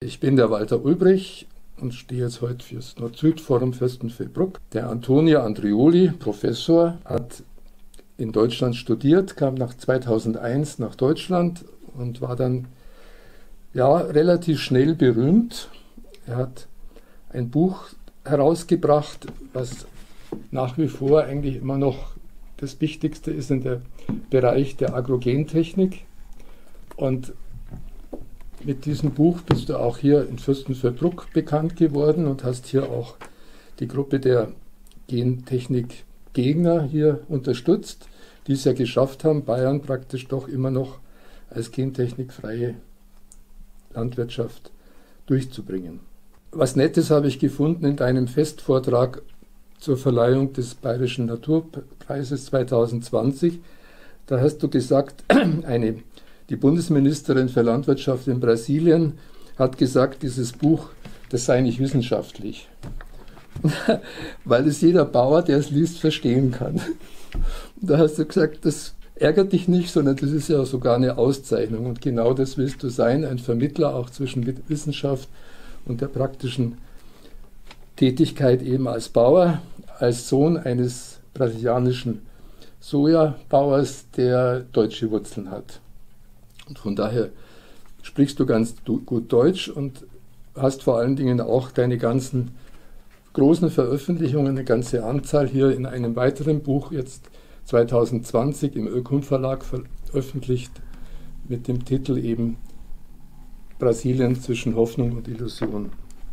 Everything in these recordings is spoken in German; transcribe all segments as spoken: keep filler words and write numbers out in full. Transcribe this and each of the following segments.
Ich bin der Walter Ulbrich und stehe jetzt heute fürs Nord-Süd-Forum Fürstenfeldbruck. Der Antonio Andrioli, Professor, hat in Deutschland studiert, kam nach zweitausendeins nach Deutschland und war dann ja, relativ schnell berühmt. Er hat ein Buch herausgebracht, was nach wie vor eigentlich immer noch das Wichtigste ist in der Bereich der Agrogentechnik. Und mit diesem Buch bist du auch hier in Fürstenfeldbruck bekannt geworden und hast hier auch die Gruppe der Gentechnik-Gegner hier unterstützt, die es ja geschafft haben, Bayern praktisch doch immer noch als gentechnikfreie Landwirtschaft durchzubringen. Was Nettes habe ich gefunden in deinem Festvortrag zur Verleihung des Bayerischen Naturpreises zweitausendzwanzig. Da hast du gesagt, eine, die Bundesministerin für Landwirtschaft in Brasilien hat gesagt, dieses Buch, das sei nicht wissenschaftlich, weil es jeder Bauer, der es liest, verstehen kann. Da hast du gesagt, das ärgert dich nicht, sondern das ist ja sogar eine Auszeichnung. Und genau das willst du sein, ein Vermittler auch zwischen Wissenschaft und der praktischen Tätigkeit eben als Bauer, als Sohn eines brasilianischen Sojabauers, der deutsche Wurzeln hat. Und von daher sprichst du ganz gut Deutsch und hast vor allen Dingen auch deine ganzen großen Veröffentlichungen, eine ganze Anzahl hier in einem weiteren Buch jetzt zweitausendzwanzig im Ökom Verlag veröffentlicht mit dem Titel eben Brasilien zwischen Hoffnung und Illusion.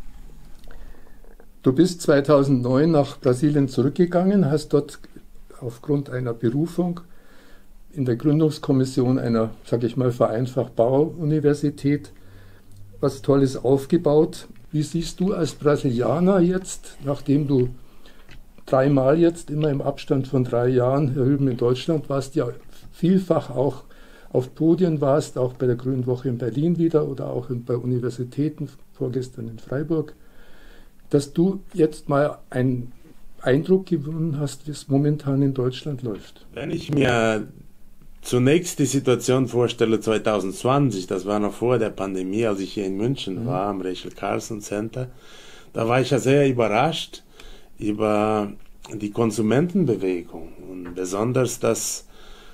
Du bist zweitausendneun nach Brasilien zurückgegangen, hast dort aufgrund einer Berufung in der Gründungskommission einer, sage ich mal, vereinfacht Bauuniversität was Tolles aufgebaut. Wie siehst du als Brasilianer jetzt, nachdem du dreimal jetzt immer im Abstand von drei Jahren hier drüben in Deutschland warst, ja vielfach auch auf Podien warst, auch bei der Grünen Woche in Berlin wieder oder auch bei Universitäten, vorgestern in Freiburg, dass du jetzt mal einen Eindruck gewonnen hast, wie es momentan in Deutschland läuft? Wenn ich mir zunächst die Situation vorstelle zweitausendzwanzig, das war noch vor der Pandemie, als ich hier in München mhm. war, am Rachel Carson Center, da war ich ja sehr überrascht über die Konsumentenbewegung und besonders, dass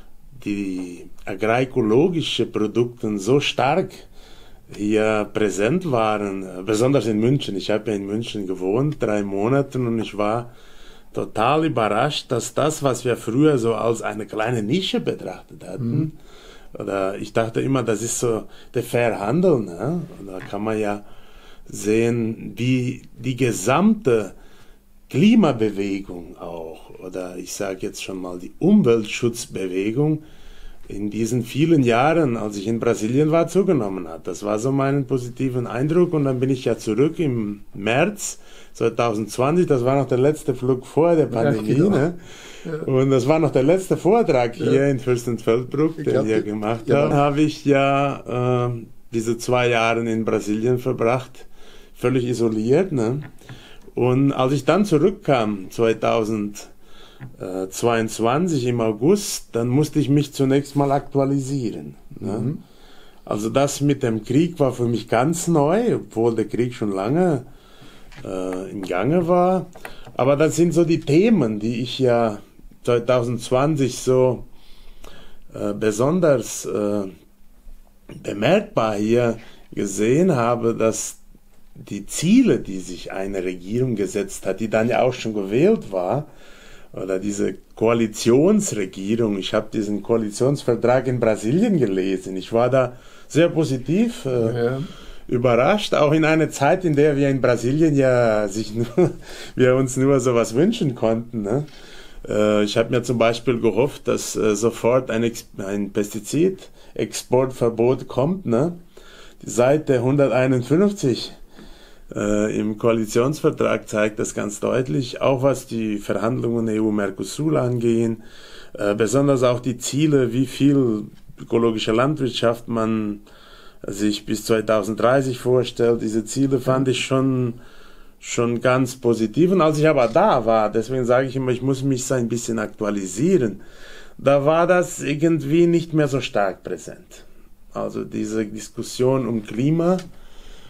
die agroökologischen Produkte so stark hier präsent waren, besonders in München. Ich habe ja in München gewohnt, drei Monate, und ich war total überrascht, dass das, was wir früher so als eine kleine Nische betrachtet hatten, mhm. oder ich dachte immer, das ist so der Fair Handel, ne? Und da kann man ja sehen, wie die gesamte Klimabewegung auch, oder ich sage jetzt schon mal die Umweltschutzbewegung in diesen vielen Jahren, als ich in Brasilien war, zugenommen hat. Das war so mein positiven Eindruck, und dann bin ich ja zurück im März zweitausendzwanzig, das war noch der letzte Flug vor der Pandemie, ja, genau. ne? Ja. Und das war noch der letzte Vortrag hier ja. in Fürstenfeldbruck, den glaub, wir gemacht ja. haben. Habe ich ja äh, diese zwei Jahre in Brasilien verbracht, völlig isoliert, ne? Und als ich dann zurückkam, zweitausendzweiundzwanzig im August, dann musste ich mich zunächst mal aktualisieren. Ne? Mhm. Also das mit dem Krieg war für mich ganz neu, obwohl der Krieg schon lange äh, im Gange war. Aber das sind so die Themen, die ich ja zweitausendzwanzig so äh, besonders äh, bemerkbar hier gesehen habe, dass die Ziele, die sich eine Regierung gesetzt hat, die dann ja auch schon gewählt war, oder diese Koalitionsregierung, ich habe diesen Koalitionsvertrag in Brasilien gelesen, ich war da sehr positiv äh, ja. überrascht, auch in einer Zeit, in der wir in Brasilien ja sich nur, wir uns nur sowas wünschen konnten. Ne? Äh, ich habe mir zum Beispiel gehofft, dass äh, sofort ein, Ex ein Pestizidexportverbot kommt. Ne? Die Seite hunderteinundfünfzig Äh, im Koalitionsvertrag zeigt das ganz deutlich, auch was die Verhandlungen E U-Mercosur angehen, äh, besonders auch die Ziele, wie viel ökologische Landwirtschaft man sich bis zweitausenddreißig vorstellt. Diese Ziele fand ich schon, schon ganz positiv. Und als ich aber da war, deswegen sage ich immer, ich muss mich so ein bisschen aktualisieren, da war das irgendwie nicht mehr so stark präsent. Also diese Diskussion um Klima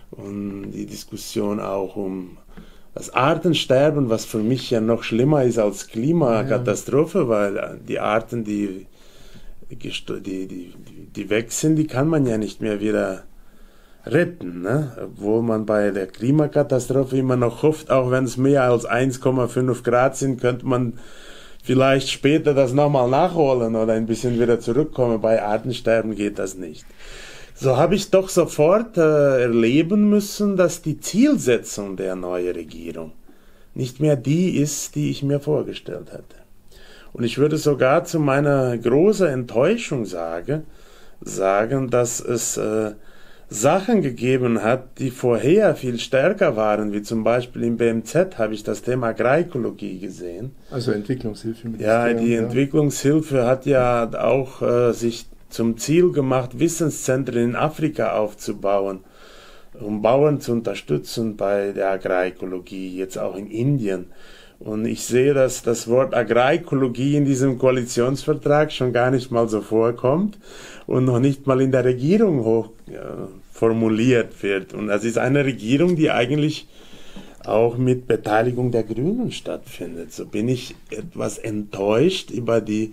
und die Diskussion auch um das Artensterben, was für mich ja noch schlimmer ist als Klimakatastrophe, ja. Weil die Arten, die, die, die, die weg sind, die kann man ja nicht mehr wieder retten, ne? Obwohl man bei der Klimakatastrophe immer noch hofft, auch wenn es mehr als eins Komma fünf Grad sind, könnte man vielleicht später das nochmal nachholen oder ein bisschen wieder zurückkommen. Bei Artensterben geht das nicht. So habe ich doch sofort äh, erleben müssen, dass die Zielsetzung der neuen Regierung nicht mehr die ist, die ich mir vorgestellt hatte. Und ich würde sogar zu meiner großen Enttäuschung sagen, sagen, dass es äh, Sachen gegeben hat, die vorher viel stärker waren, wie zum Beispiel im B M Z habe ich das Thema Agrarekologie gesehen. Also Entwicklungshilfe. Ja, die ja. Entwicklungshilfe hat ja auch äh, sich zum Ziel gemacht, Wissenszentren in Afrika aufzubauen, um Bauern zu unterstützen bei der Agrarekologie, jetzt auch in Indien. Und ich sehe, dass das Wort Agrarekologie in diesem Koalitionsvertrag schon gar nicht mal so vorkommt und noch nicht mal in der Regierung hoch äh, formuliert wird. Und das ist eine Regierung, die eigentlich auch mit Beteiligung der Grünen stattfindet. So bin ich etwas enttäuscht über die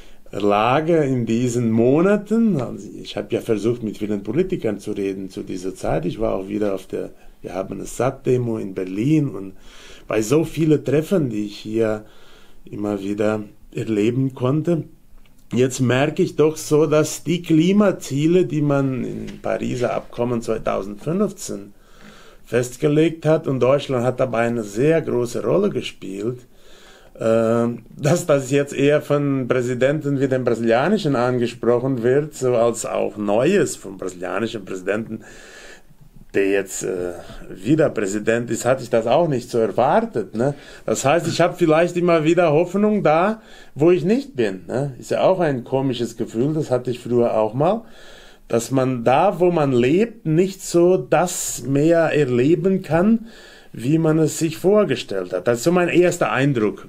Lage in diesen Monaten. Also ich habe ja versucht, mit vielen Politikern zu reden zu dieser Zeit. Ich war auch wieder auf der Wir haben eine Satt-Demo in Berlin und bei so vielen Treffen, die ich hier immer wieder erleben konnte. Jetzt merke ich doch so, dass die Klimaziele, die man im Pariser Abkommen zweitausendfünfzehn festgelegt hat, und Deutschland hat dabei eine sehr große Rolle gespielt, äh, dass das jetzt eher von Präsidenten wie dem brasilianischen angesprochen wird, so als auch Neues vom brasilianischen Präsidenten, der jetzt äh, wieder Präsident ist, hatte ich das auch nicht so erwartet. Ne? Das heißt, ich habe vielleicht immer wieder Hoffnung da, wo ich nicht bin. Ne? Ist ja auch ein komisches Gefühl, das hatte ich früher auch mal, dass man da, wo man lebt, nicht so das mehr erleben kann, wie man es sich vorgestellt hat. Das ist so mein erster Eindruck.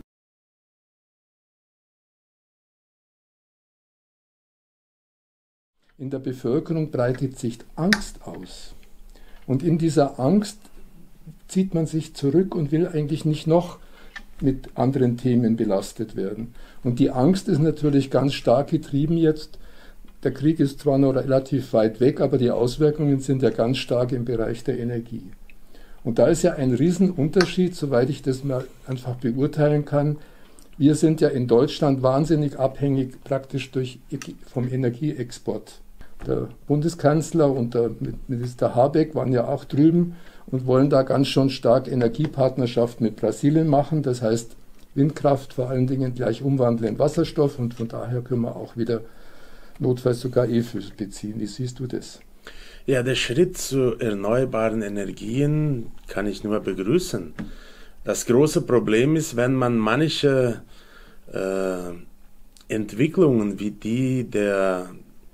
In der Bevölkerung breitet sich Angst aus. Und in dieser Angst zieht man sich zurück und will eigentlich nicht noch mit anderen Themen belastet werden. Und die Angst ist natürlich ganz stark getrieben jetzt. Der Krieg ist zwar noch relativ weit weg, aber die Auswirkungen sind ja ganz stark im Bereich der Energie. Und da ist ja ein Riesenunterschied, soweit ich das mal einfach beurteilen kann. Wir sind ja in Deutschland wahnsinnig abhängig praktisch durch, vom Energieexport. Der Bundeskanzler und der Minister Habeck waren ja auch drüben und wollen da ganz schon stark Energiepartnerschaft mit Brasilien machen. Das heißt, Windkraft vor allen Dingen gleich umwandeln in Wasserstoff, und von daher können wir auch wieder notfalls sogar E-Fuel beziehen. Wie siehst du das? Ja, der Schritt zu erneuerbaren Energien kann ich nur begrüßen. Das große Problem ist, wenn man manche äh, Entwicklungen wie die der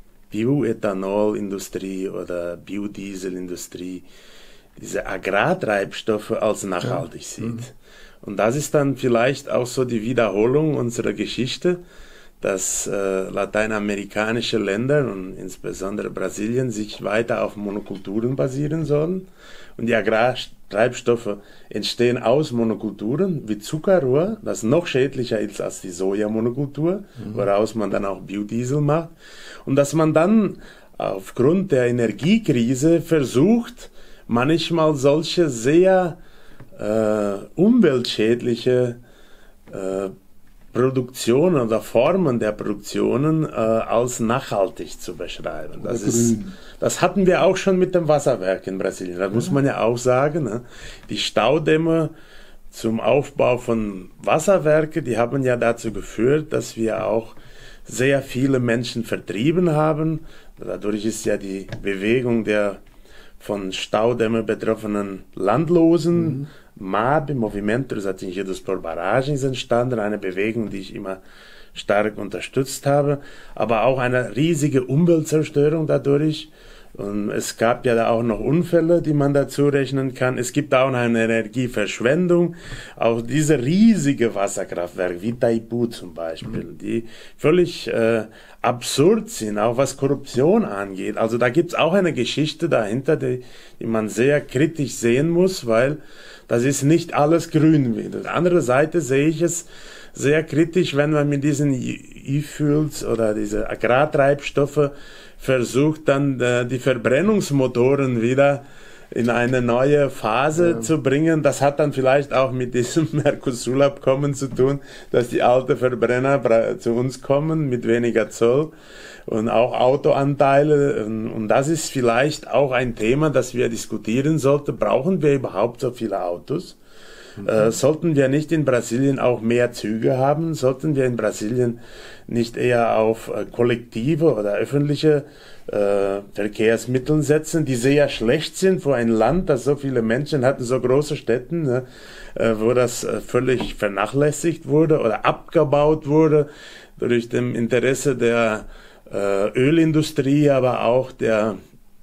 Bioethanolindustrie oder Biodieselindustrie, diese Agrartreibstoffe als nachhaltig ja. sieht. Mhm. Und das ist dann vielleicht auch so die Wiederholung unserer Geschichte, dass äh, lateinamerikanische Länder und insbesondere Brasilien sich weiter auf Monokulturen basieren sollen. Und die Agrartreibstoffe entstehen aus Monokulturen wie Zuckerrohr, das noch schädlicher ist als die Sojamonokultur, mhm. woraus man dann auch Biodiesel macht. Und dass man dann aufgrund der Energiekrise versucht, manchmal solche sehr äh, umweltschädliche äh, Produktionen oder Formen der Produktionen äh, als nachhaltig zu beschreiben. Das, ist, das hatten wir auch schon mit dem Wasserwerk in Brasilien. Das ja. muss man ja auch sagen. Ne? Die Staudämme zum Aufbau von Wasserwerken, die haben ja dazu geführt, dass wir auch sehr viele Menschen vertrieben haben. Dadurch ist ja die Bewegung der von Staudämme betroffenen Landlosen, mhm. M A B, Movimento dos Atingidos por Barragens, entstanden, eine Bewegung, die ich immer stark unterstützt habe, aber auch eine riesige Umweltzerstörung dadurch, Und es gab ja da auch noch Unfälle, die man dazu rechnen kann. Es gibt auch eine Energieverschwendung. Auch diese riesige Wasserkraftwerke, wie Taipu zum Beispiel, mhm. die völlig äh, absurd sind, auch was Korruption angeht. Also da gibt's auch eine Geschichte dahinter, die, die man sehr kritisch sehen muss, weil das ist nicht alles grün wieder. Auf der anderen Seite sehe ich es sehr kritisch, wenn man mit diesen E-Fuels oder diese Agrartreibstoffe versucht, dann äh, die Verbrennungsmotoren wieder in eine neue Phase ja. zu bringen. Das hat dann vielleicht auch mit diesem Mercosur-Abkommen zu tun, dass die alten Verbrenner zu uns kommen mit weniger Zoll und auch Autoanteile. Und das ist vielleicht auch ein Thema, das wir diskutieren sollten. Brauchen wir überhaupt so viele Autos? Mhm. Äh, sollten wir nicht in Brasilien auch mehr Züge haben? Sollten wir in Brasilien nicht eher auf äh, kollektive oder öffentliche äh, Verkehrsmittel setzen, die sehr schlecht sind für ein Land, das so viele Menschen hat, in so große Städten, ne, äh, wo das äh, völlig vernachlässigt wurde oder abgebaut wurde durch dem Interesse der äh, Ölindustrie, aber auch der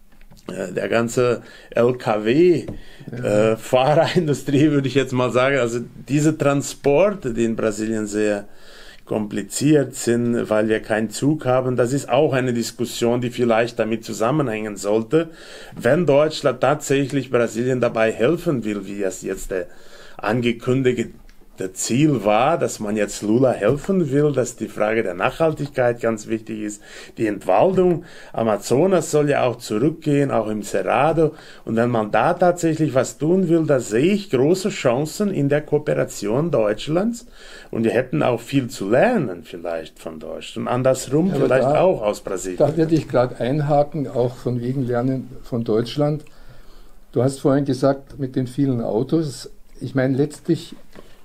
der ganze L K W-Fahrerindustrie, äh, würde ich jetzt mal sagen, also diese Transporte, die in Brasilien sehr kompliziert sind, weil wir keinen Zug haben, das ist auch eine Diskussion, die vielleicht damit zusammenhängen sollte, wenn Deutschland tatsächlich Brasilien dabei helfen will, wie es jetzt der angekündigte Der Ziel war, dass man jetzt Lula helfen will, dass die Frage der Nachhaltigkeit ganz wichtig ist. Die Entwaldung Amazonas soll ja auch zurückgehen, auch im Cerrado. Und wenn man da tatsächlich was tun will, da sehe ich große Chancen in der Kooperation Deutschlands. Und wir hätten auch viel zu lernen vielleicht von Deutschland. Und andersrum ja, vielleicht da, auch aus Brasilien. Da werde ich gerade einhaken, auch von wegen Lernen von Deutschland. Du hast vorhin gesagt, mit den vielen Autos. Ich meine, letztlich...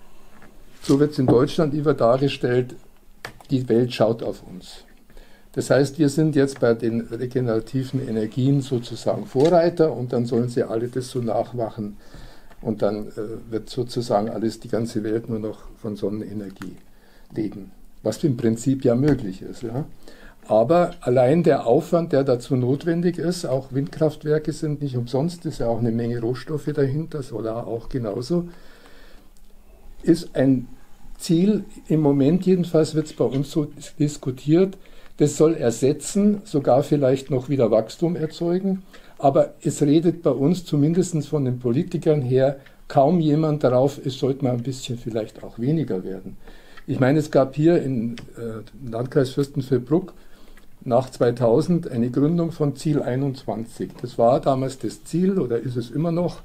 So wird es in Deutschland immer dargestellt, die Welt schaut auf uns. Das heißt, wir sind jetzt bei den regenerativen Energien sozusagen Vorreiter und dann sollen sie alle das so nachmachen und dann äh, wird sozusagen alles, die ganze Welt nur noch von Sonnenenergie leben. Was im Prinzip ja möglich ist. Ja? Aber allein der Aufwand, der dazu notwendig ist, auch Windkraftwerke sind nicht umsonst, ist ja auch eine Menge Rohstoffe dahinter, Solar auch genauso, ist ein Ziel, im Moment jedenfalls wird es bei uns so diskutiert, das soll ersetzen, sogar vielleicht noch wieder Wachstum erzeugen, aber es redet bei uns zumindest von den Politikern her kaum jemand darauf, es sollte mal ein bisschen vielleicht auch weniger werden. Ich meine, es gab hier im äh, Landkreis Fürstenfeldbruck nach zweitausend eine Gründung von Ziel einundzwanzig. Das war damals das Ziel oder ist es immer noch.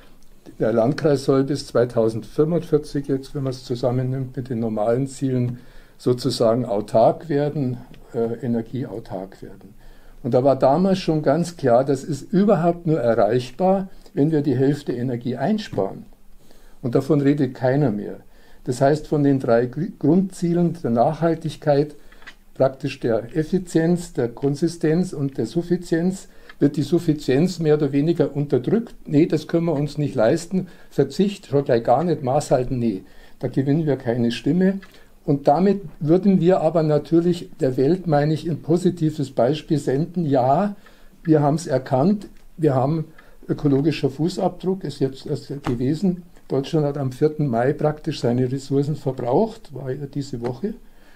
Der Landkreis soll bis zweitausendfünfundvierzig, jetzt, wenn man es zusammennimmt mit den normalen Zielen, sozusagen autark werden, äh, energieautark werden. Und da war damals schon ganz klar, das ist überhaupt nur erreichbar, wenn wir die Hälfte Energie einsparen. Und davon redet keiner mehr. Das heißt, von den drei Grundzielen der Nachhaltigkeit, praktisch der Effizienz, der Konsistenz und der Suffizienz, wird die Suffizienz mehr oder weniger unterdrückt. Nee, das können wir uns nicht leisten. Verzicht, schon gleich gar nicht, Maß halten, nee. Da gewinnen wir keine Stimme. Und damit würden wir aber natürlich der Welt, meine ich, ein positives Beispiel senden. Ja, wir haben es erkannt. Wir haben ökologischer Fußabdruck, ist jetzt erst gewesen. Deutschland hat am vierten Mai praktisch seine Ressourcen verbraucht, war ja diese Woche.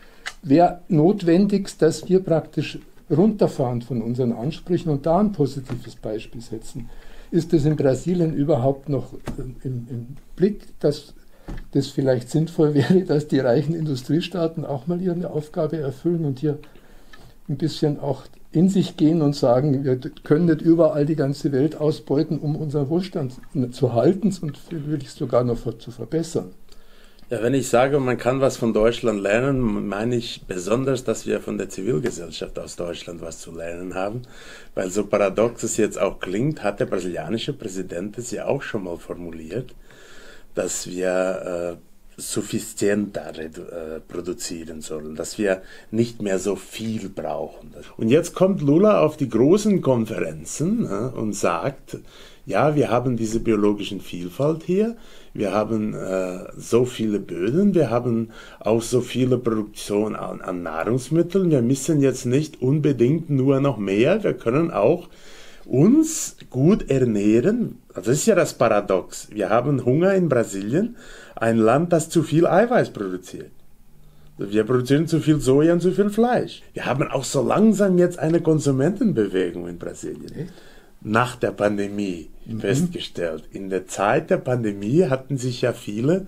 Wäre notwendig, dass wir praktisch runterfahren von unseren Ansprüchen und da ein positives Beispiel setzen. Ist es in Brasilien überhaupt noch im, im Blick, dass das vielleicht sinnvoll wäre, dass die reichen Industriestaaten auch mal ihre Aufgabe erfüllen und hier ein bisschen auch in sich gehen und sagen, wir können nicht überall die ganze Welt ausbeuten, um unseren Wohlstand zu halten und vielleicht sogar noch zu verbessern? Ja, wenn ich sage, man kann was von Deutschland lernen, meine ich besonders, dass wir von der Zivilgesellschaft aus Deutschland was zu lernen haben. Weil so paradox es jetzt auch klingt, hat der brasilianische Präsident es ja auch schon mal formuliert, dass wir äh, suffizienter äh, produzieren sollen, dass wir nicht mehr so viel brauchen. Und jetzt kommt Lula auf die großen Konferenzen äh, und sagt, ja, wir haben diese biologischen Vielfalt hier, wir haben äh, so viele Böden, wir haben auch so viele Produktion an, an Nahrungsmitteln, wir müssen jetzt nicht unbedingt nur noch mehr, wir können auch uns gut ernähren. Also das ist ja das Paradox. Wir haben Hunger in Brasilien, ein Land, das zu viel Eiweiß produziert. Wir produzieren zu viel Soja und zu viel Fleisch. Wir haben auch so langsam jetzt eine Konsumentenbewegung in Brasilien. Echt? Nach der Pandemie mhm. festgestellt. In der Zeit der Pandemie hatten sich ja viele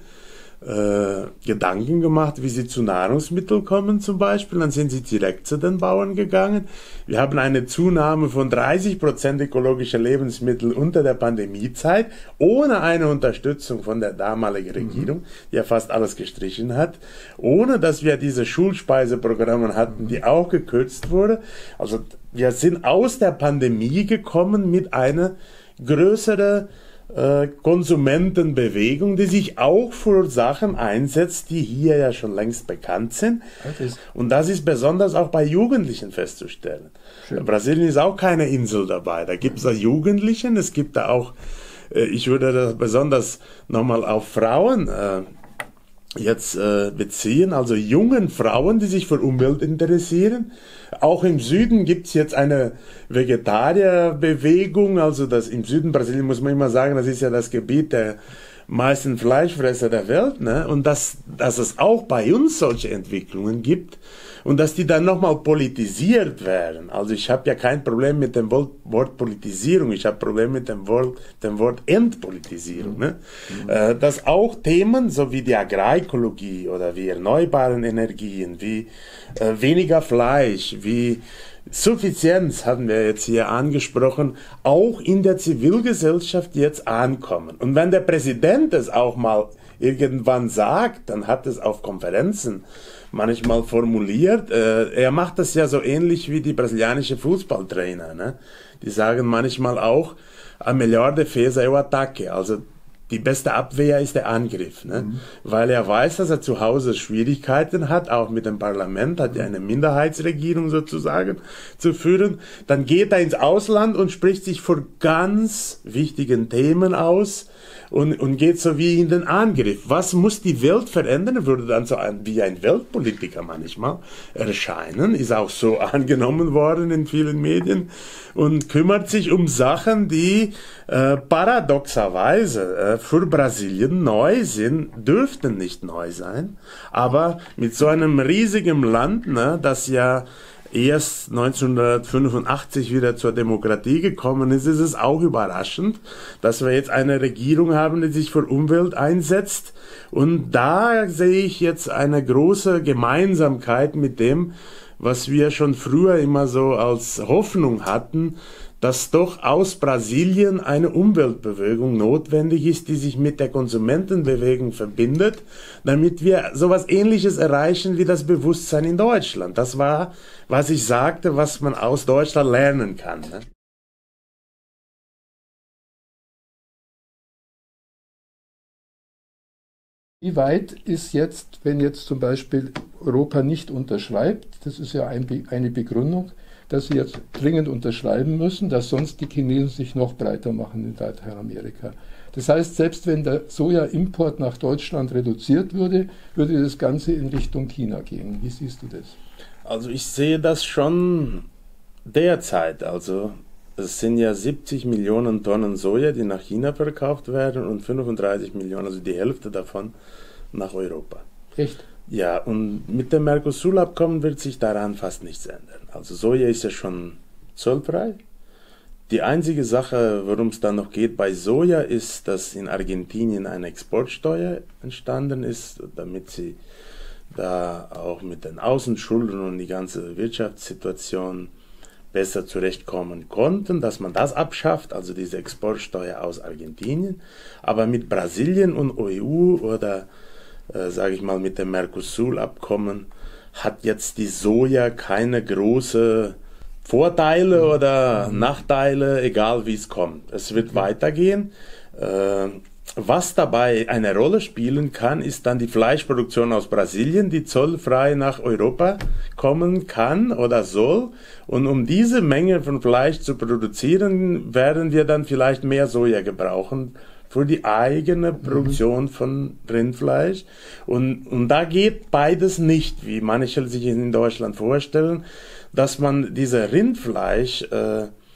äh, Gedanken gemacht, wie sie zu Nahrungsmitteln kommen zum Beispiel. Dann sind sie direkt zu den Bauern gegangen. Wir haben eine Zunahme von dreißig Prozent ökologischer Lebensmittel unter der Pandemiezeit, ohne eine Unterstützung von der damaligen Regierung, mhm. die ja fast alles gestrichen hat, ohne dass wir diese Schulspeiseprogramme hatten, die auch gekürzt wurde. Also wir sind aus der Pandemie gekommen mit einer größeren äh, Konsumentenbewegung, die sich auch für Sachen einsetzt, die hier ja schon längst bekannt sind. Okay. Und das ist besonders auch bei Jugendlichen festzustellen. Schön. Brasilien ist auch keine Insel dabei. Da gibt es da Jugendlichen, es gibt da auch, äh, ich würde das besonders nochmal auf Frauen äh, jetzt äh, beziehen, also jungen Frauen, die sich für Umwelt interessieren. Auch im Süden gibt es jetzt eine Vegetarierbewegung, also das im Süden Brasilien muss man immer sagen, das ist ja das Gebiet der meisten Fleischfresser der Welt, ne? Und dass, dass es auch bei uns solche Entwicklungen gibt und dass die dann nochmal politisiert werden. Also ich habe ja kein Problem mit dem Wort Politisierung, ich habe Problem mit dem Wort, dem Wort Entpolitisierung. Ne? Mhm. Äh, dass auch Themen, so wie die Agrarökologie oder wie erneuerbare Energien, wie äh, weniger Fleisch, wie Suffizienz hatten wir jetzt hier angesprochen, auch in der Zivilgesellschaft jetzt ankommen. Und wenn der Präsident es auch mal irgendwann sagt, dann hat es auf Konferenzen manchmal formuliert. Äh, er macht das ja so ähnlich wie die brasilianische Fußballtrainer. Ne? Die sagen manchmal auch, a melhor defesa é o ataque. Also die beste Abwehr ist der Angriff, ne? Mhm. Weil er weiß, dass er zu Hause Schwierigkeiten hat, auch mit dem Parlament, hat ja eine Minderheitsregierung sozusagen zu führen. Dann geht er ins Ausland und spricht sich für ganz wichtigen Themen aus und, und geht so wie in den Angriff. Was muss die Welt verändern? Er würde dann so ein, wie ein Weltpolitiker manchmal erscheinen, ist auch so angenommen worden in vielen Medien und kümmert sich um Sachen, die äh, paradoxerweise äh, für Brasilien neu sind, dürften nicht neu sein, aber mit so einem riesigen Land, ne, das ja erst neunzehnhundertfünfundachtzig wieder zur Demokratie gekommen ist, ist es auch überraschend, dass wir jetzt eine Regierung haben, die sich für Umwelt einsetzt. Und da sehe ich jetzt eine große Gemeinsamkeit mit dem, was wir schon früher immer so als Hoffnung hatten, dass doch aus Brasilien eine Umweltbewegung notwendig ist, die sich mit der Konsumentenbewegung verbindet, damit wir sowas Ähnliches erreichen wie das Bewusstsein in Deutschland. Das war, was ich sagte, was man aus Deutschland lernen kann. Ne? Wie weit ist jetzt, wenn jetzt zum Beispiel Europa nicht unterschreibt, das ist ja ein, eine Begründung, dass sie jetzt dringend unterschreiben müssen, dass sonst die Chinesen sich noch breiter machen in Lateinamerika. Das heißt, selbst wenn der Sojaimport nach Deutschland reduziert würde, würde das Ganze in Richtung China gehen. Wie siehst du das? Also ich sehe das schon derzeit. Also es sind ja siebzig Millionen Tonnen Soja, die nach China verkauft werden und fünfunddreißig Millionen, also die Hälfte davon, nach Europa. Echt? Ja, und mit dem Mercosur-Abkommen wird sich daran fast nichts ändern. Also Soja ist ja schon zollfrei. Die einzige Sache, worum es dann noch geht bei Soja, ist, dass in Argentinien eine Exportsteuer entstanden ist, damit sie da auch mit den Außenschulden und die ganze Wirtschaftssituation besser zurechtkommen konnten, dass man das abschafft, also diese Exportsteuer aus Argentinien. Aber mit Brasilien und E U oder äh, sage ich mal mit dem Mercosur-Abkommen hat jetzt die Soja keine große Vorteile oder Nachteile, egal wie es kommt. Es wird weitergehen. Äh, was dabei eine Rolle spielen kann, ist dann die Fleischproduktion aus Brasilien, die zollfrei nach Europa kommen kann oder soll. Und um diese Menge von Fleisch zu produzieren, werden wir dann vielleicht mehr Soja gebrauchen für die eigene Produktion von Rindfleisch. Und, und da geht beides nicht, wie manche sich in Deutschland vorstellen, dass man diese Rindfleisch äh,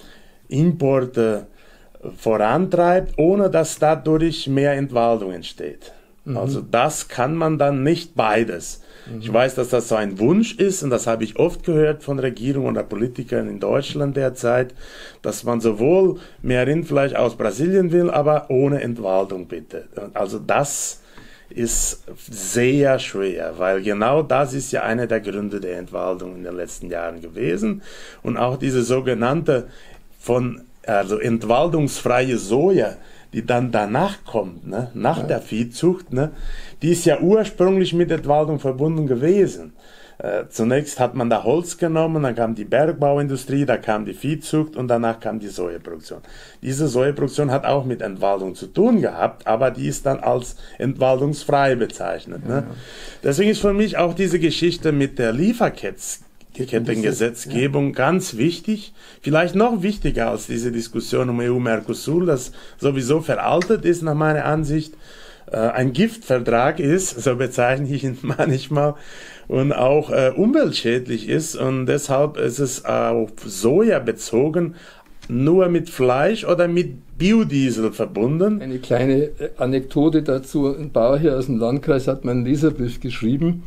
Importe vorantreibt, ohne dass dadurch mehr Entwaldung entsteht. Mhm. Also das kann man dann nicht beides. Mhm. Ich weiß, dass das so ein Wunsch ist, und das habe ich oft gehört von Regierungen oder Politikern in Deutschland derzeit, dass man sowohl mehr Rindfleisch aus Brasilien will, aber ohne Entwaldung bitte. Also das ist sehr schwer, weil genau das ist ja einer der Gründe der Entwaldung in den letzten Jahren gewesen. Und auch diese sogenannte von also entwaldungsfreie Soja, die dann danach kommt, ne, nach ja. der Viehzucht, ne, die ist ja ursprünglich mit Entwaldung verbunden gewesen. Äh, zunächst hat man da Holz genommen, dann kam die Bergbauindustrie, da kam die Viehzucht und danach kam die Sojaproduktion. Diese Sojaproduktion hat auch mit Entwaldung zu tun gehabt, aber die ist dann als entwaldungsfrei bezeichnet. Ne? Ja, ja. Deswegen ist für mich auch diese Geschichte mit der Lieferkette Kettengesetzgebung ja. ganz wichtig, vielleicht noch wichtiger als diese Diskussion um E U-Mercosur, das sowieso veraltet ist nach meiner Ansicht, äh, ein Giftvertrag ist, so bezeichne ich ihn manchmal, und auch äh, umweltschädlich ist, und deshalb ist es auf Soja bezogen nur mit Fleisch oder mit Biodiesel verbunden. Eine kleine Anekdote dazu, ein Bauer hier aus dem Landkreis hat mir einen Leserbrief geschrieben.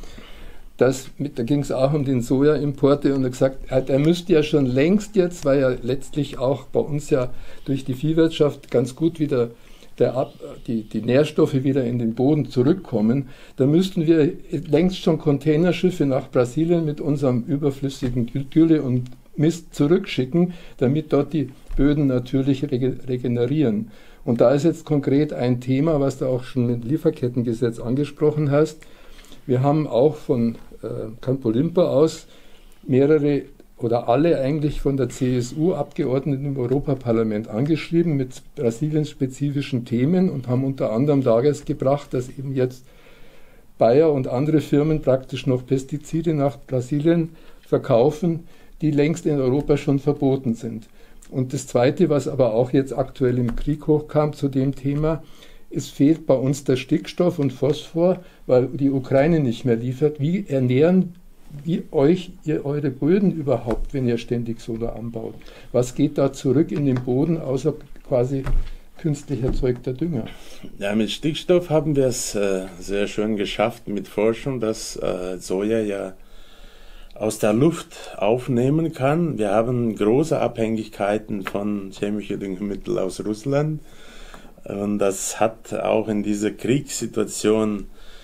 Das mit, da ging es auch um den Sojaimporte, und er gesagt, er müsste ja schon längst jetzt, weil ja letztlich auch bei uns ja durch die Viehwirtschaft ganz gut wieder der Ab, die, die Nährstoffe wieder in den Boden zurückkommen, da müssten wir längst schon Containerschiffe nach Brasilien mit unserem überflüssigen Gülle und Mist zurückschicken, damit dort die Böden natürlich regenerieren. Und da ist jetzt konkret ein Thema, was du auch schon mit Lieferkettengesetz angesprochen hast. Wir haben auch von äh, Campo Limpo aus mehrere oder alle eigentlich von der C S U-Abgeordneten im Europaparlament angeschrieben mit Brasilien-spezifischen Themen und haben unter anderem dargebracht, dass eben jetzt Bayer und andere Firmen praktisch noch Pestizide nach Brasilien verkaufen, die längst in Europa schon verboten sind. Und das Zweite, was aber auch jetzt aktuell im Krieg hochkam zu dem Thema, es fehlt bei uns der Stickstoff und Phosphor, weil die Ukraine nicht mehr liefert. Wie ernähren wie euch ihr eure Böden überhaupt, wenn ihr ständig Soja anbaut? Was geht da zurück in den Boden, außer quasi künstlich erzeugter Dünger? Ja, mit Stickstoff haben wir es äh, sehr schön geschafft mit Forschung, dass äh, Soja ja aus der Luft aufnehmen kann. Wir haben große Abhängigkeiten von chemischen Düngemitteln aus Russland. Und das hat auch in dieser Kriegssituation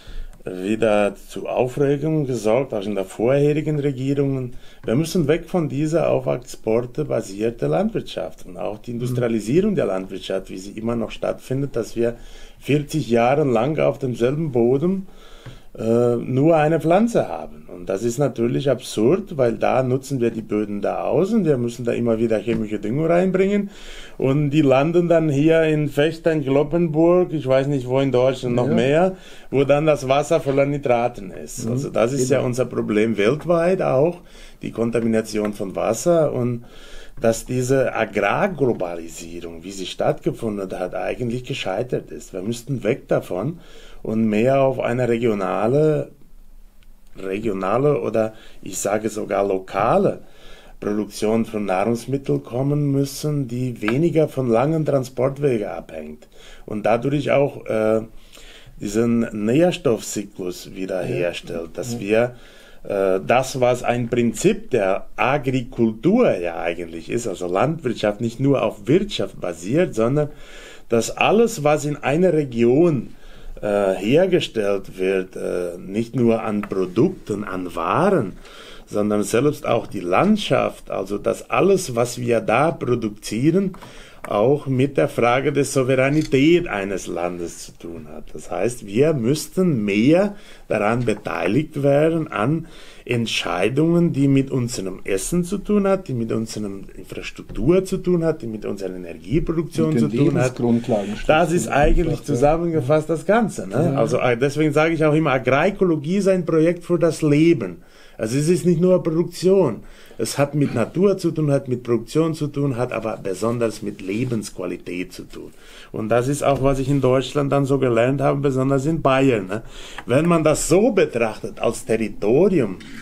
wieder zu Aufregung gesorgt, auch in der vorherigen Regierungen. Wir müssen weg von dieser auf Exporte basierte Landwirtschaft und auch die Industrialisierung der Landwirtschaft, wie sie immer noch stattfindet, dass wir vierzig Jahre lang auf demselben Boden äh, nur eine Pflanze haben. Und das ist natürlich absurd, weil da nutzen wir die Böden da aus und wir müssen da immer wieder chemische Düngung reinbringen und die landen dann hier in Vechta, in Cloppenburg, ich weiß nicht wo in Deutschland noch ja. mehr, wo dann das Wasser voller Nitraten ist. Mhm. Also das ist ja unser Problem weltweit auch, die Kontamination von Wasser, und dass diese Agrarglobalisierung, wie sie stattgefunden hat, eigentlich gescheitert ist. Wir müssten weg davon und mehr auf eine regionale, regionale oder ich sage sogar lokale Produktion von Nahrungsmitteln kommen müssen, die weniger von langen Transportwegen abhängt und dadurch auch äh, diesen Nährstoffzyklus wiederherstellt, dass wir äh, das, was ein Prinzip der Agrikultur ja eigentlich ist, also Landwirtschaft nicht nur auf Wirtschaft basiert, sondern dass alles, was in einer Region äh, hergestellt wird, äh, nicht nur an Produkten, an Waren, sondern selbst auch die Landschaft, also dass alles, was wir da produzieren, auch mit der Frage der Souveränität eines Landes zu tun hat. Das heißt, wir müssten mehr daran beteiligt werden, an Entscheidungen, die mit unserem Essen zu tun hat, die mit unserer Infrastruktur zu tun hat, die mit unserer Energieproduktion zu tun hat. Das ist eigentlich zusammengefasst das Ganze. Ne? Ja. Also deswegen sage ich auch immer, Agrarekologie ist ein Projekt für das Leben. Also es ist nicht nur Produktion. Es hat mit Natur zu tun, hat mit Produktion zu tun, hat aber besonders mit Lebensqualität zu tun. Und das ist auch, was ich in Deutschland dann so gelernt habe, besonders in Bayern. Ne? Wenn man das so betrachtet, als Territorium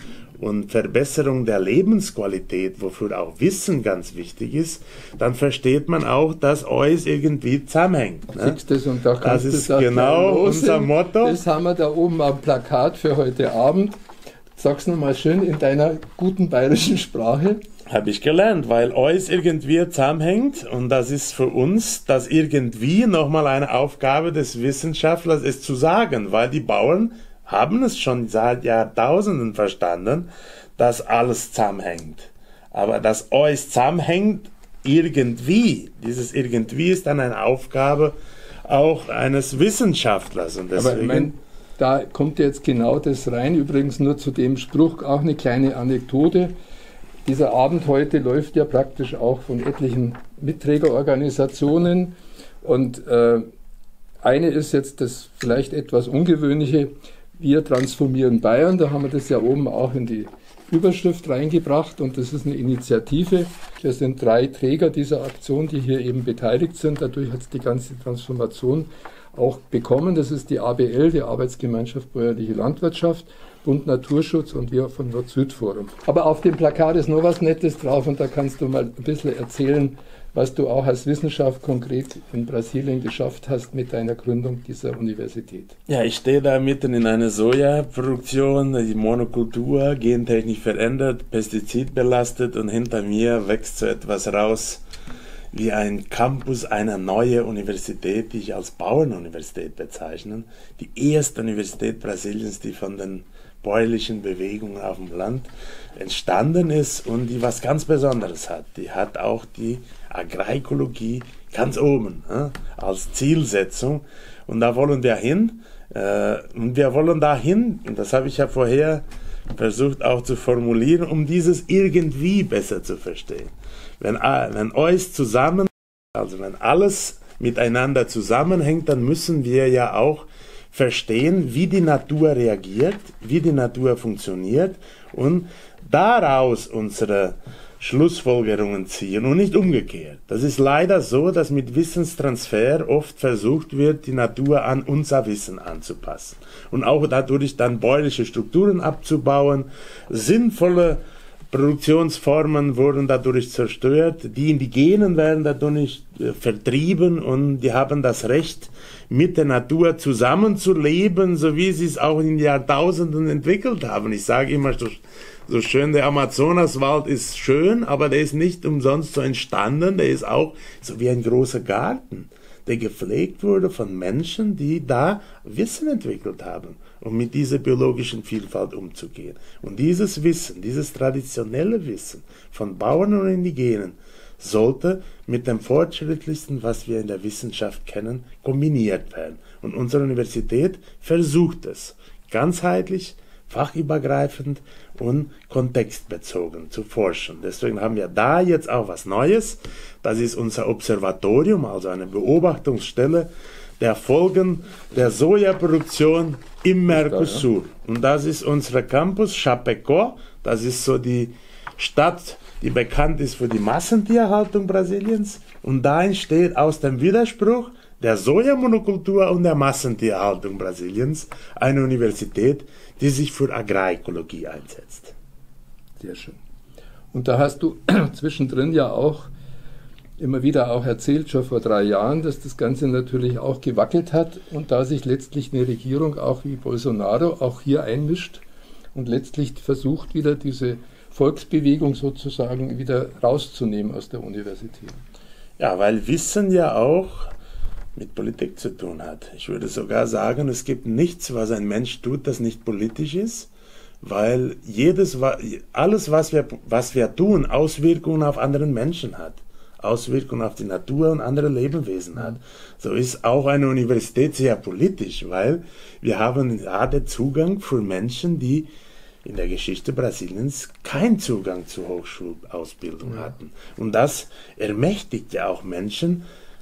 und Verbesserung der Lebensqualität, wofür auch Wissen ganz wichtig ist, dann versteht man auch, dass alles irgendwie zusammenhängt. Ne? Das, und da das ist genau unser Motto. Das haben wir da oben am Plakat für heute Abend. Sag's nochmal schön in deiner guten bayerischen Sprache. Habe ich gelernt, weil alles irgendwie zusammenhängt und das ist für uns das irgendwie nochmal eine Aufgabe des Wissenschaftlers, es zu sagen, weil die Bauern haben es schon seit Jahrtausenden verstanden, dass alles zusammenhängt. Aber dass alles zusammenhängt, irgendwie, dieses irgendwie ist dann eine Aufgabe auch eines Wissenschaftlers. Und deswegen, aber ich mein, da kommt jetzt genau das rein, übrigens nur zu dem Spruch auch eine kleine Anekdote. Dieser Abend heute läuft ja praktisch auch von etlichen Mitträgerorganisationen und äh, eine ist jetzt das vielleicht etwas Ungewöhnliche, wir transformieren Bayern, da haben wir das ja oben auch in die Überschrift reingebracht und das ist eine Initiative, das sind drei Träger dieser Aktion, die hier eben beteiligt sind, dadurch hat es die ganze Transformation auch bekommen, das ist die A B L, die Arbeitsgemeinschaft Bäuerliche Landwirtschaft, Bund Naturschutz und wir vom Nord-Süd-Forum. Aber auf dem Plakat ist noch was Nettes drauf und da kannst du mal ein bisschen erzählen, was du auch als Wissenschaft konkret in Brasilien geschafft hast mit deiner Gründung dieser Universität. Ja, ich stehe da mitten in einer Sojaproduktion, die Monokultur, gentechnisch verändert, pestizidbelastet und hinter mir wächst so etwas raus wie ein Campus einer neuen Universität, die ich als Bauernuniversität bezeichne. Die erste Universität Brasiliens, die von den bäuerlichen Bewegungen auf dem Land entstanden ist und die was ganz Besonderes hat. Die hat auch die Agrarekologie ganz oben äh, als Zielsetzung und da wollen wir hin äh, und wir wollen dahin, und das habe ich ja vorher versucht auch zu formulieren, um dieses irgendwie besser zu verstehen. Wenn, wenn alles zusammen, also wenn alles miteinander zusammenhängt, dann müssen wir ja auch verstehen, wie die Natur reagiert, wie die Natur funktioniert und daraus unsere Schlussfolgerungen ziehen und nicht umgekehrt. Das ist leider so, dass mit Wissenstransfer oft versucht wird, die Natur an unser Wissen anzupassen und auch dadurch dann bäuerliche Strukturen abzubauen, sinnvolle Produktionsformen wurden dadurch zerstört, die Indigenen werden dadurch äh, vertrieben und die haben das Recht, mit der Natur zusammenzuleben, so wie sie es auch in Jahrtausenden entwickelt haben. Ich sage immer so, so schön, der Amazonaswald ist schön, aber der ist nicht umsonst so entstanden, der ist auch so wie ein großer Garten, der gepflegt wurde von Menschen, die da Wissen entwickelt haben, um mit dieser biologischen Vielfalt umzugehen. Und dieses Wissen, dieses traditionelle Wissen von Bauern und Indigenen sollte mit dem Fortschrittlichsten, was wir in der Wissenschaft kennen, kombiniert werden. Und unsere Universität versucht es, ganzheitlich, fachübergreifend und kontextbezogen zu forschen. Deswegen haben wir da jetzt auch was Neues. Das ist unser Observatorium, also eine Beobachtungsstelle der Folgen der Sojaproduktion im Mercosur. Und das ist unser Campus Chapecó. Das ist so die Stadt, die bekannt ist für die Massentierhaltung Brasiliens. Und da entsteht aus dem Widerspruch der Sojamonokultur und der Massentierhaltung Brasiliens eine Universität, die sich für Agrarekologie einsetzt. Sehr schön. Und da hast du zwischendrin ja auch immer wieder auch erzählt, schon vor drei Jahren, dass das Ganze natürlich auch gewackelt hat und da sich letztlich eine Regierung auch wie Bolsonaro auch hier einmischt und letztlich versucht, wieder diese Volksbewegung sozusagen wieder rauszunehmen aus der Universität. Ja, weil Wissen ja auch mit Politik zu tun hat. Ich würde sogar sagen, es gibt nichts, was ein Mensch tut, das nicht politisch ist, weil jedes, alles, was wir, was wir tun, Auswirkungen auf andere Menschen hat. Auswirkungen auf die Natur und andere Lebewesen hat. So ist auch eine Universität sehr politisch, weil wir haben gerade Zugang für Menschen, die in der Geschichte Brasiliens keinen Zugang zur Hochschulausbildung hatten. Und das ermächtigt ja auch Menschen,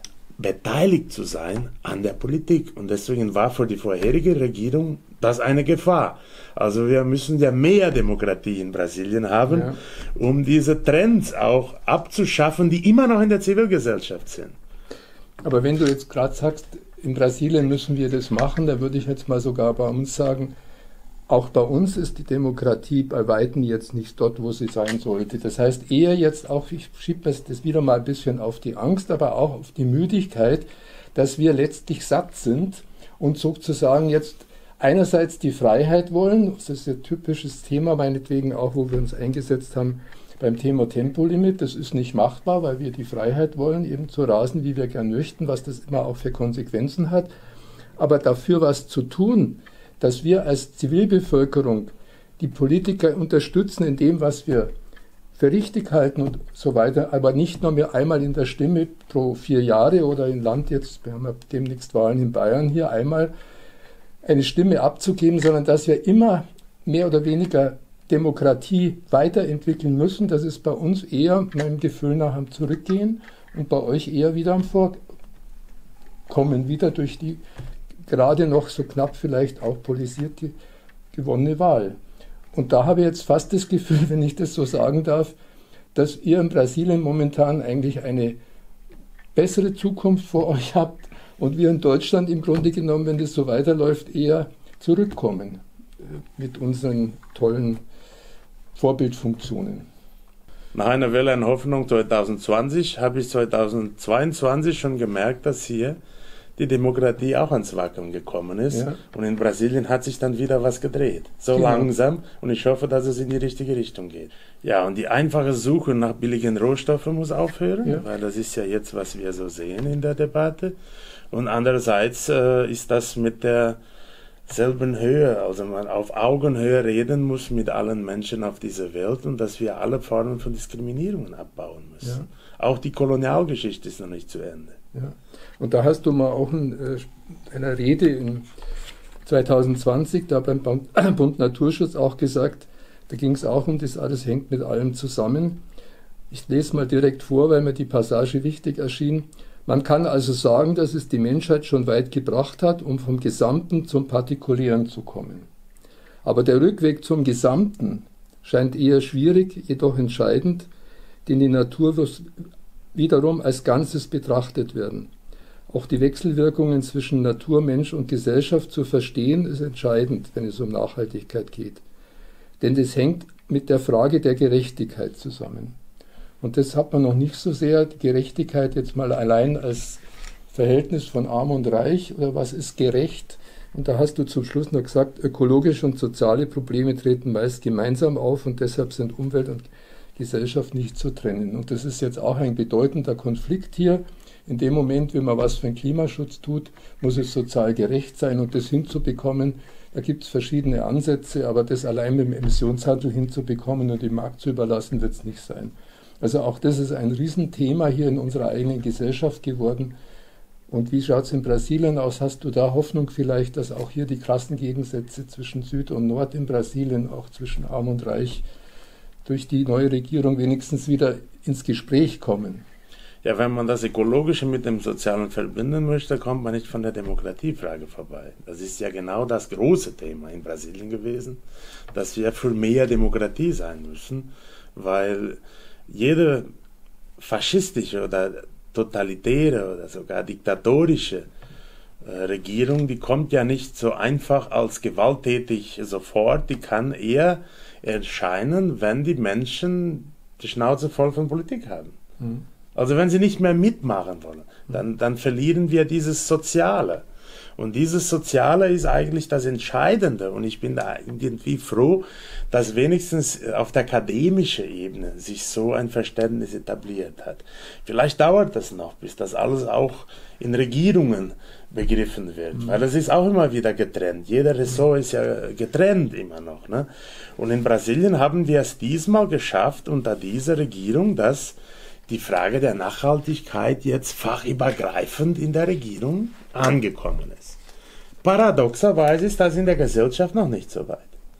beteiligt zu sein an der Politik. Und deswegen war für die vorherige Regierung das eine Gefahr. Also wir müssen ja mehr Demokratie in Brasilien haben, ja, um diese Trends auch abzuschaffen, die immer noch in der Zivilgesellschaft sind. Aber wenn du jetzt gerade sagst, in Brasilien müssen wir das machen, da würde ich jetzt mal sogar bei uns sagen, auch bei uns ist die Demokratie bei Weitem jetzt nicht dort, wo sie sein sollte. Das heißt eher jetzt auch, ich schiebe das wieder mal ein bisschen auf die Angst, aber auch auf die Müdigkeit, dass wir letztlich satt sind und sozusagen jetzt einerseits die Freiheit wollen, das ist ein typisches Thema, meinetwegen auch, wo wir uns eingesetzt haben beim Thema Tempolimit. Das ist nicht machbar, weil wir die Freiheit wollen, eben zu rasen, wie wir gern möchten, was das immer auch für Konsequenzen hat. Aber dafür was zu tun, dass wir als Zivilbevölkerung die Politiker unterstützen in dem, was wir für richtig halten und so weiter, aber nicht nur mehr einmal in der Stimme pro vier Jahre oder im Land jetzt, wir haben ja demnächst Wahlen in Bayern hier, einmal eine Stimme abzugeben, sondern dass wir immer mehr oder weniger Demokratie weiterentwickeln müssen. Das ist bei uns eher, meinem Gefühl nach, am Zurückgehen und bei euch eher wieder am Vorkommen, wieder durch die gerade noch so knapp vielleicht auch politisiert gewonnene Wahl. Und da habe ich jetzt fast das Gefühl, wenn ich das so sagen darf, dass ihr in Brasilien momentan eigentlich eine bessere Zukunft vor euch habt und wir in Deutschland im Grunde genommen, wenn das so weiterläuft, eher zurückkommen mit unseren tollen Vorbildfunktionen. Nach einer Welle an Hoffnung zwanzig zwanzig habe ich zweitausendzweiundzwanzig schon gemerkt, dass hier die Demokratie auch ans Wackeln gekommen ist. Ja. Und in Brasilien hat sich dann wieder was gedreht. So genau. Langsam. Und ich hoffe, dass es in die richtige Richtung geht. Ja, und die einfache Suche nach billigen Rohstoffen muss aufhören, ja. Weil das ist ja jetzt, was wir so sehen in der Debatte. Und andererseits äh, ist das mit der selben Höhe, also man auf Augenhöhe reden muss mit allen Menschen auf dieser Welt und dass wir alle Formen von Diskriminierungen abbauen müssen. Ja. Auch die Kolonialgeschichte ist noch nicht zu Ende. Ja. Und da hast du mal auch in einer Rede in zwanzig zwanzig, da beim Bund Naturschutz auch gesagt, da ging es auch um das, alles hängt mit allem zusammen. Ich lese mal direkt vor, weil mir die Passage wichtig erschien. Man kann also sagen, dass es die Menschheit schon weit gebracht hat, um vom Gesamten zum Partikulären zu kommen. Aber der Rückweg zum Gesamten scheint eher schwierig, jedoch entscheidend, denn die Natur muss wiederum als Ganzes betrachtet werden. Auch die Wechselwirkungen zwischen Natur, Mensch und Gesellschaft zu verstehen, ist entscheidend, wenn es um Nachhaltigkeit geht. Denn das hängt mit der Frage der Gerechtigkeit zusammen. Und das hat man noch nicht so sehr, die Gerechtigkeit jetzt mal allein als Verhältnis von Arm und Reich oder was ist gerecht. Und da hast du zum Schluss noch gesagt, ökologische und soziale Probleme treten meist gemeinsam auf und deshalb sind Umwelt und Gesellschaft nicht zu trennen. Und das ist jetzt auch ein bedeutender Konflikt hier. In dem Moment, wenn man was für den Klimaschutz tut, muss es sozial gerecht sein und das hinzubekommen. Da gibt es verschiedene Ansätze, aber das allein mit dem Emissionshandel hinzubekommen und dem Markt zu überlassen, wird es nicht sein. Also auch das ist ein Riesenthema hier in unserer eigenen Gesellschaft geworden. Und wie schaut es in Brasilien aus? Hast du da Hoffnung vielleicht, dass auch hier die Klassengegensätze zwischen Süd und Nord in Brasilien, auch zwischen Arm und Reich, durch die neue Regierung wenigstens wieder ins Gespräch kommen? Ja, wenn man das Ökologische mit dem Sozialen verbinden möchte, kommt man nicht von der Demokratiefrage vorbei. Das ist ja genau das große Thema in Brasilien gewesen, dass wir für mehr Demokratie sein müssen, weil jede faschistische oder totalitäre oder sogar diktatorische äh, Regierung, die kommt ja nicht so einfach als gewalttätig sofort, die kann eher erscheinen, wenn die Menschen die Schnauze voll von Politik haben. Mhm. Also wenn sie nicht mehr mitmachen wollen, dann, dann verlieren wir dieses Soziale. Und dieses Soziale ist eigentlich das Entscheidende. Und ich bin da irgendwie froh, dass wenigstens auf der akademischen Ebene sich so ein Verständnis etabliert hat. Vielleicht dauert das noch, bis das alles auch in Regierungen begriffen wird. Mhm. Weil das ist auch immer wieder getrennt. Jeder Ressort ist ja getrennt immer noch. Ne? Und in Brasilien haben wir es diesmal geschafft, unter dieser Regierung, dass die Frage der Nachhaltigkeit jetzt fachübergreifend in der Regierung angekommen ist. Paradoxerweise ist das in der Gesellschaft noch nicht so weit.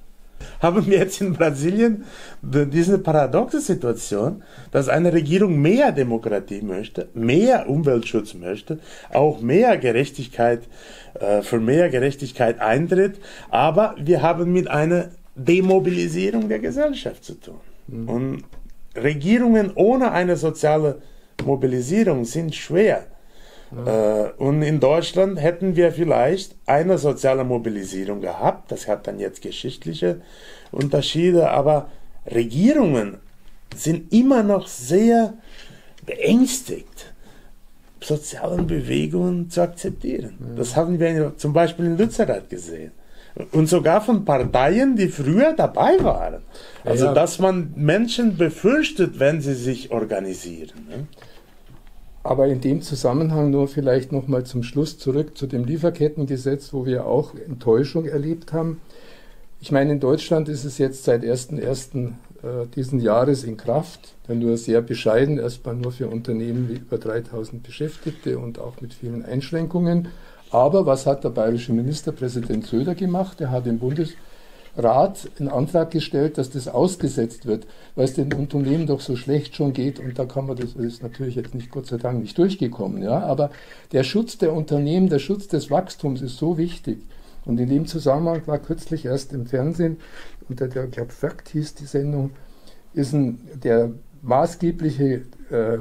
Haben wir jetzt in Brasilien diese paradoxe Situation, dass eine Regierung mehr Demokratie möchte, mehr Umweltschutz möchte, auch mehr Gerechtigkeit, äh, für mehr Gerechtigkeit eintritt, aber wir haben mit einer Demobilisierung der Gesellschaft zu tun. Mhm. Und Regierungen ohne eine soziale Mobilisierung sind schwer. Ja. Äh, und in Deutschland hätten wir vielleicht eine soziale Mobilisierung gehabt. Das hat dann jetzt geschichtliche Unterschiede, aber Regierungen sind immer noch sehr beängstigt, sozialen Bewegungen zu akzeptieren. Ja. Das haben wir zum Beispiel in Lützerath gesehen. Und sogar von Parteien, die früher dabei waren. Also, ja, dass man Menschen befürchtet, wenn sie sich organisieren. Ne? Aber in dem Zusammenhang nur vielleicht nochmal zum Schluss zurück zu dem Lieferkettengesetz, wo wir auch Enttäuschung erlebt haben. Ich meine, in Deutschland ist es jetzt seit ersten ersten äh, diesen Jahres in Kraft, dann nur sehr bescheiden, erstmal nur für Unternehmen wie über dreitausend Beschäftigte und auch mit vielen Einschränkungen. Aber was hat der bayerische Ministerpräsident Söder gemacht? Er hat im Bundesrat einen Antrag gestellt, dass das ausgesetzt wird, weil es den Unternehmen doch so schlecht schon geht. Und da kann man das, das ist natürlich jetzt nicht, Gott sei Dank, nicht durchgekommen. Ja? Aber der Schutz der Unternehmen, der Schutz des Wachstums ist so wichtig. Und in dem Zusammenhang war kürzlich erst im Fernsehen, unter der, ich glaube, Fakt hieß die Sendung, ist ein, der maßgebliche äh,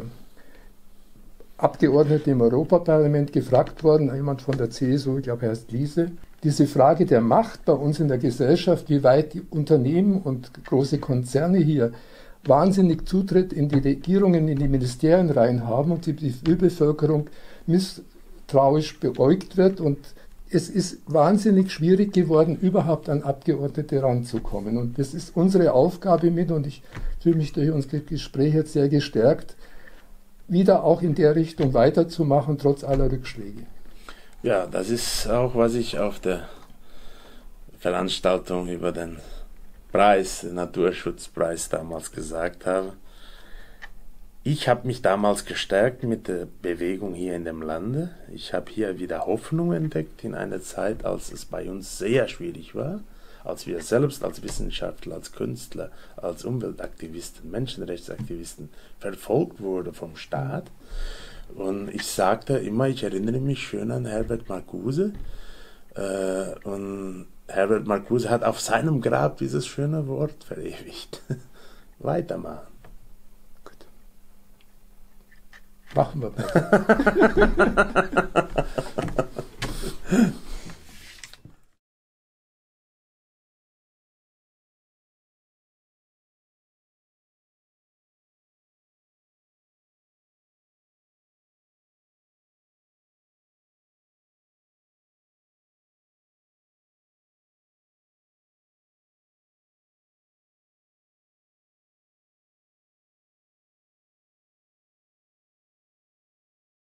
Abgeordnete im Europaparlament gefragt worden, jemand von der C S U, ich glaube, er heißt Liese, diese Frage der Macht bei uns in der Gesellschaft, wie weit die Unternehmen und große Konzerne hier wahnsinnig Zutritt in die Regierungen, in die Ministerien rein haben und die Zivilbevölkerung misstrauisch beäugt wird. Und es ist wahnsinnig schwierig geworden, überhaupt an Abgeordnete ranzukommen. Und das ist unsere Aufgabe mit, und ich fühle mich durch unser Gespräch jetzt sehr gestärkt, wieder auch in der Richtung weiterzumachen, trotz aller Rückschläge. Ja, das ist auch, was ich auf der Veranstaltung über den Preis, den Naturschutzpreis damals gesagt habe. Ich habe mich damals gestärkt mit der Bewegung hier in dem Lande. Ich habe hier wieder Hoffnung entdeckt in einer Zeit, als es bei uns sehr schwierig war, als wir selbst als Wissenschaftler, als Künstler, als Umweltaktivisten, Menschenrechtsaktivisten verfolgt wurden vom Staat. Und ich sagte immer, ich erinnere mich schön an Herbert Marcuse. Äh, und Herbert Marcuse hat auf seinem Grab dieses schöne Wort verewigt. Weitermachen. Gut. Machen wir mal.